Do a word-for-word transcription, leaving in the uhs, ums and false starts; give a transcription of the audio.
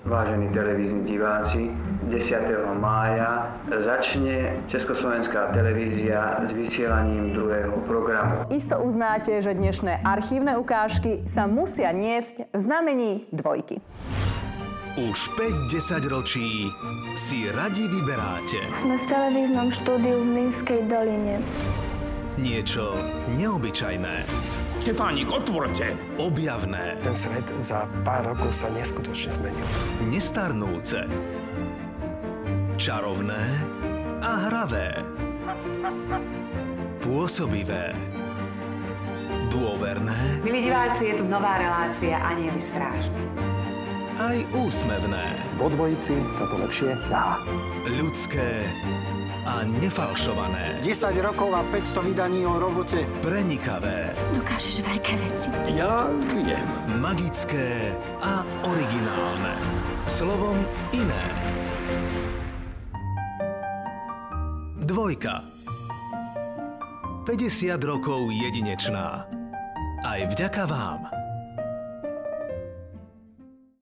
Vážení televízni diváci, desiateho mája začne Československá televízia s vysielaním druhého programu. Isto uznáte, že dnešné archívne ukážky sa musia niesť v znamení dvojky. Už päť desaťročí si radi vyberáte. Sme v televíznom štúdiu v Minskej doline. Niečo neobyčajné. Štefánik, otvorte! Objavné. Ten svet za pár rokov sa neskutočne zmenil. Nestarnúce. Čarovné a hravé. Pôsobivé. Dôverné. Milí diváci, je tu nová relácia Anieli strážni. Aj úsmevné. Vo dvojici sa to lepšie dá. Ľudské a nefalšované. desať rokov a päťsto vydaní o robote. Prenikavé. Dokážeš veľké veci. Ja viem. Magické a originálne. Slovom iné. Dvojka. päťdesiat rokov jedinečná. Aj vďaka vám.